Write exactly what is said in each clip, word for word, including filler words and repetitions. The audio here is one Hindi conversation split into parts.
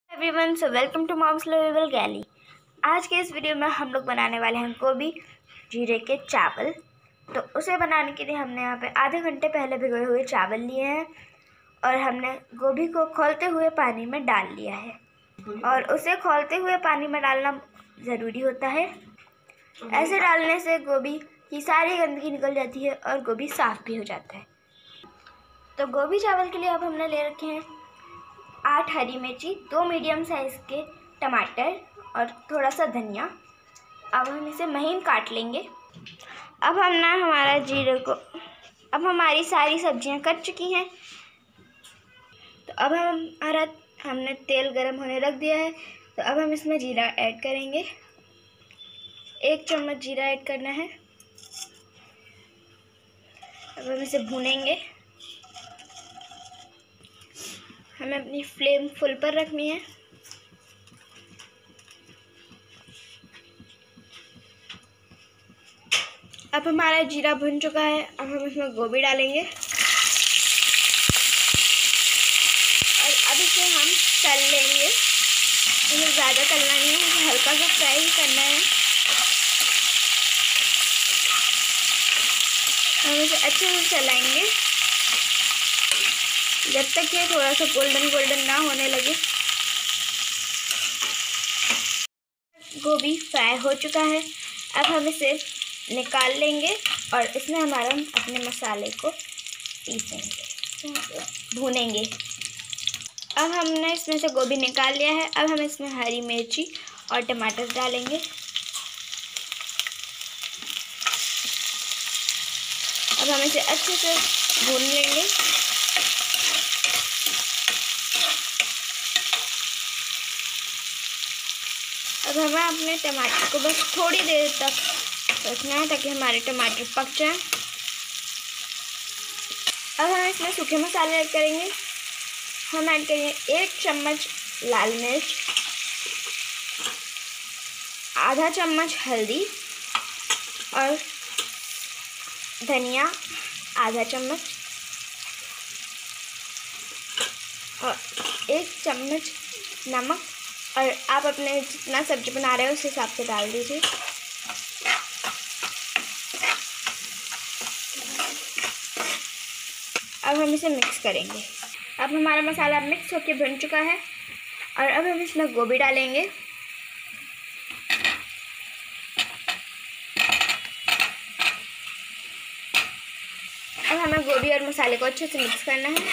Everyone, so welcome to mom's lovable galley. आज के इस वीडियो में हम लोग बनाने वाले हैं गोभी जीरे के चावल। तो उसे बनाने के लिए हमने यहाँ पे आधे घंटे पहले भिगोए हुए चावल लिए हैं और हमने गोभी को खौलते हुए पानी में डाल लिया है। और उसे खौलते हुए पानी में डालना ज़रूरी होता है। ऐसे डालने से गोभी की सारी गंदगी निकल जाती है और गोभी साफ़ भी हो जाता है। तो गोभी चावल के लिए अब हमने ले रखे हैं आठ हरी मिर्ची, दो मीडियम साइज़ के टमाटर और थोड़ा सा धनिया। अब हम इसे महीन काट लेंगे। अब हम ना हमारा जीरे को अब हमारी सारी सब्जियां कट चुकी हैं। तो अब हम हमारा हमने तेल गरम होने रख दिया है। तो अब हम इसमें जीरा ऐड करेंगे। एक चम्मच जीरा ऐड करना है। अब हम इसे भूनेंगे। हमें अपनी फ्लेम फुल पर रखनी है। अब हमारा जीरा भुन चुका है। अब हम इसमें गोभी डालेंगे और अब इसे हम तल लेंगे। इसे ज़्यादा तलना नहीं है, इसे हल्का सा फ्राई ही करना है। हम इसे अच्छे से चलाएंगे जब तक ये थोड़ा सा गोल्डन गोल्डन ना होने लगे। गोभी फ्राई हो चुका है। अब हम इसे निकाल लेंगे और इसमें हमारा अपने मसाले को पीसेंगे, भूनेंगे। अब हमने इसमें से गोभी निकाल लिया है। अब हम इसमें हरी मिर्ची और टमाटर डालेंगे। अब हम इसे अच्छे से भून लेंगे। अब हमें अपने टमाटर को बस थोड़ी देर तक रखना है ताकि हमारे टमाटर पक जाएं। अब हम इसमें सूखे मसाले ऐड करेंगे। हम ऐड करेंगे एक चम्मच लाल मिर्च, आधा चम्मच हल्दी और धनिया आधा चम्मच और एक चम्मच नमक। और आप अपने जितना सब्जी बना रहे हो उस हिसाब से डाल दीजिए। अब हम इसे मिक्स करेंगे। अब हमारा मसाला मिक्स होकर बन चुका है और अब हम इसमें गोभी डालेंगे। अब हमें गोभी और मसाले को अच्छे से मिक्स करना है।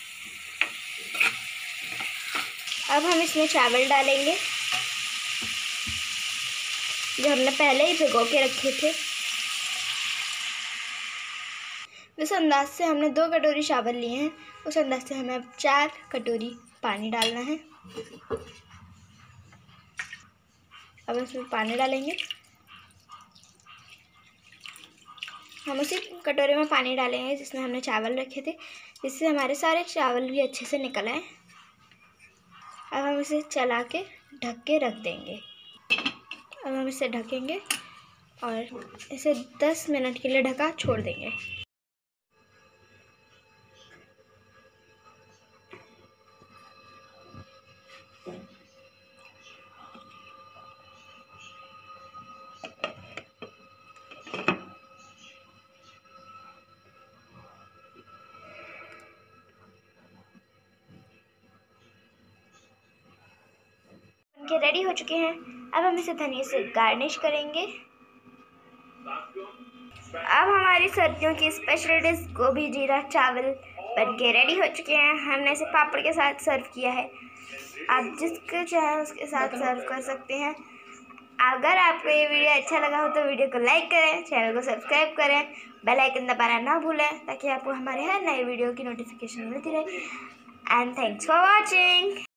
अब हम इसमें चावल डालेंगे जो हमने पहले ही भिगो के रखे थे। जिस अंदाज से हमने दो कटोरी चावल लिए हैं उस अंदाज से हमें अब चार कटोरी पानी डालना है। अब इसमें पानी डालेंगे। हम उसी कटोरे में पानी डालेंगे जिसमें हमने चावल रखे थे, जिससे हमारे सारे चावल भी अच्छे से निकल आए। अब हम इसे चला के ढक के रख देंगे। अब हम इसे ढकेंगे और इसे दस मिनट के लिए ढका छोड़ देंगे। के रेडी हो चुके हैं। अब हम इसे धनिया से गार्निश करेंगे। अब हमारी सर्दियों की स्पेशल डिश गोभी जीरा चावल बनके रेडी हो चुके हैं। हमने इसे पापड़ के साथ सर्व किया है। आप जिसके चाहे उसके साथ सर्व कर सकते हैं। अगर आपको ये वीडियो अच्छा लगा हो तो वीडियो को लाइक करें, चैनल को सब्सक्राइब करें, बेल आइकन दबाना ना भूलें ताकि आपको हमारे हर नए वीडियो की नोटिफिकेशन मिलती रहे। And thanks for watching.